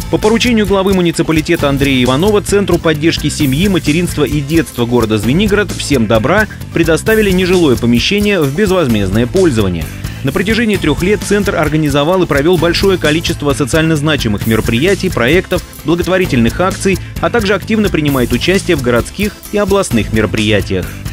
По поручению главы муниципалитета Андрея Иванова Центру поддержки семьи, материнства и детства города Звенигород «Всем добра» предоставили нежилое помещение в безвозмездное пользование. На протяжении 3 лет Центр организовал и провел большое количество социально значимых мероприятий, проектов, благотворительных акций, а также активно принимает участие в городских и областных мероприятиях.